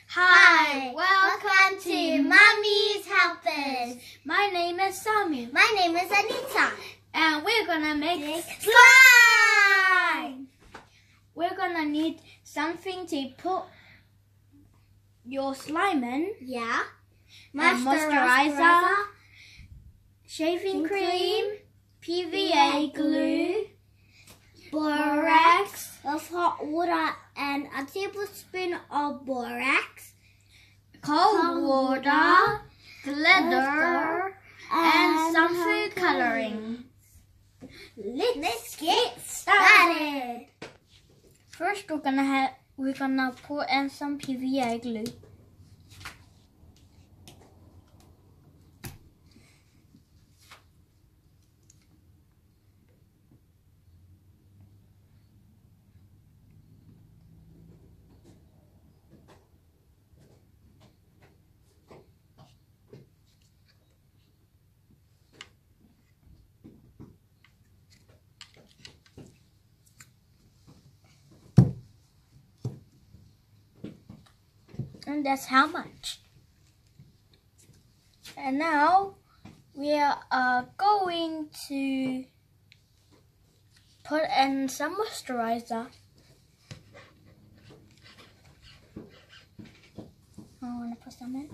Hi, welcome to Mommy's Helpers. My name is Samuel. My name is Anita. And we're gonna make slime. We're gonna need something to put your slime in. Yeah. Moisturizer, shaving cream, PVA glue, borax of hot water and a tablespoon of borax, cold water, glitter, and some food coloring. Let's get started. First, we're gonna put in some PVA glue. And that's how much. And now we are going to put in some moisturizer. I want to put some in.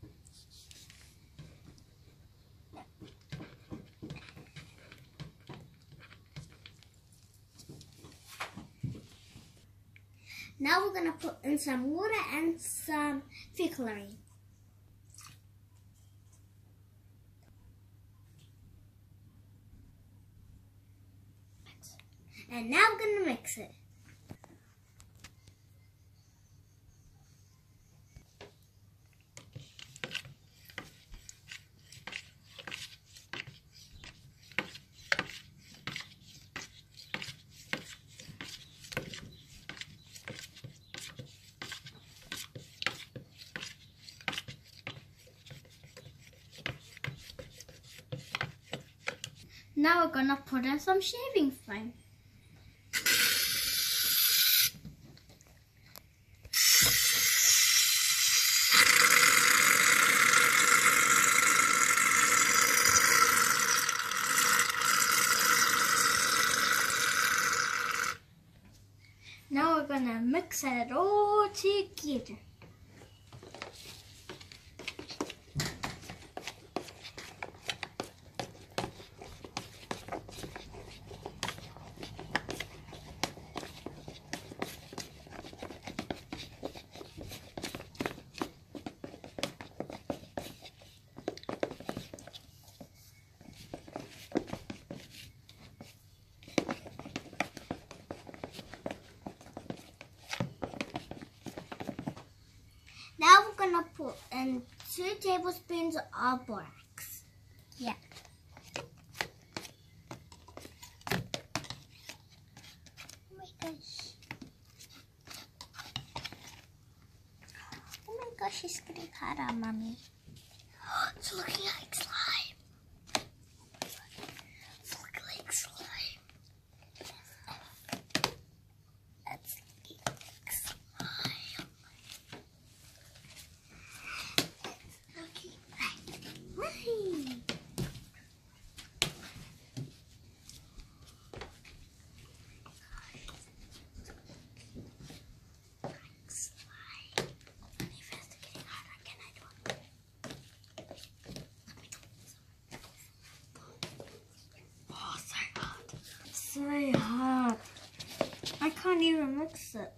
Now we're going to put in some water and some food coloring. And now we're going to mix it. Now we're gonna put in some shaving foam. Now we're gonna mix it all together. Now we're going to put in 2 tablespoons of borax. Yeah. Oh my gosh. Oh my gosh, it's getting harder, Mommy. It's looking like slime. It's looking like slime. It's looking like slime. So hard. I can't even mix it.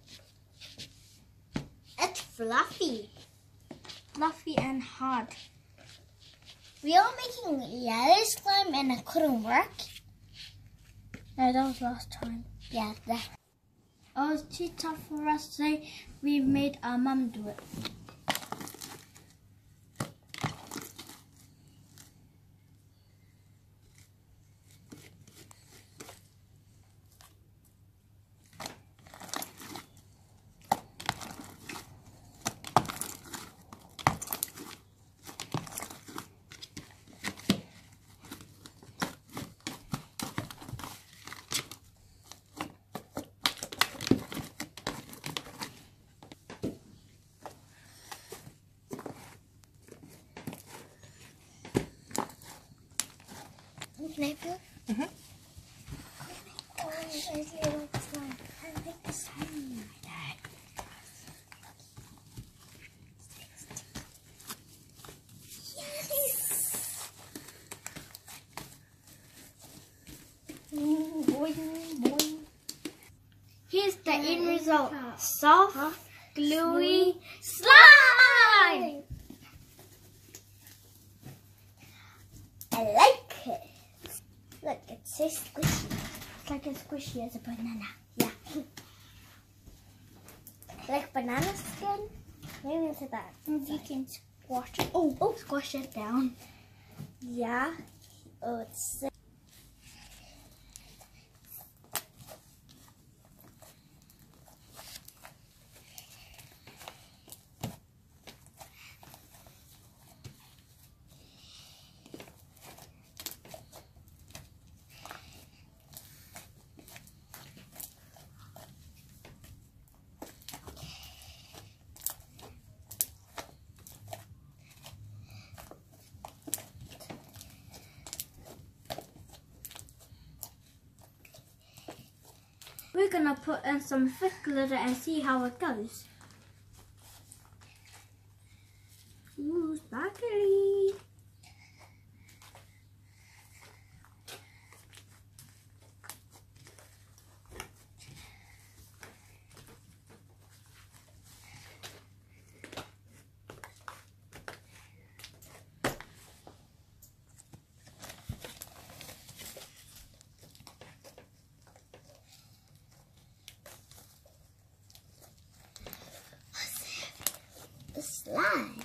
It's fluffy. Fluffy and hard. We are making yellow slime and it couldn't work. No, that was last time. Yeah, that. Oh, it's too tough for us, so we made our mum do it. Can I feel? Mm-hmm. Oh, I really like slime. I like the slime. Yes! Boing, boing. Here's the end result. Soft, gluey slime! I like it. Look, it's so squishy. It's like as squishy as a banana. Yeah. Like banana skin? Maybe into that. You can squash it. Oh, squash it down. Yeah. Oh, it's so We're gonna put in some thick glitter and see how it goes. Ooh, sparkly. the slime.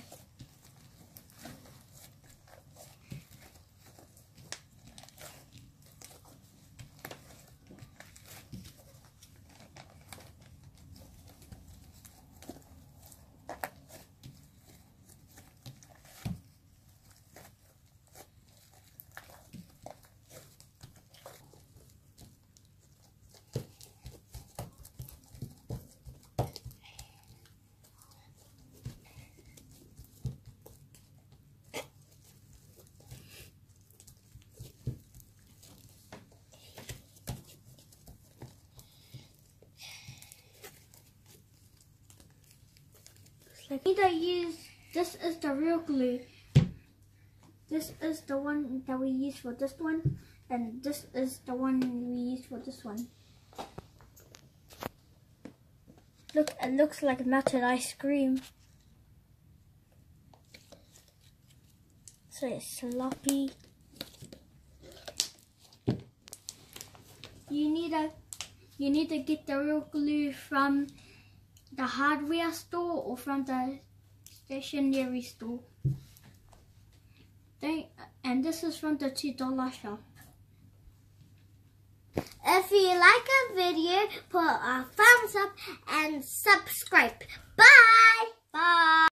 Either use, this is the real glue. This is the one that we use for this one. And this is the one we use for this one. Look, it looks like melted ice cream. So it's sloppy. You need to get the real glue from the hardware store or from the stationery store. And this is from the $2 shop. If you like our video, put a thumbs up and subscribe. Bye! Bye!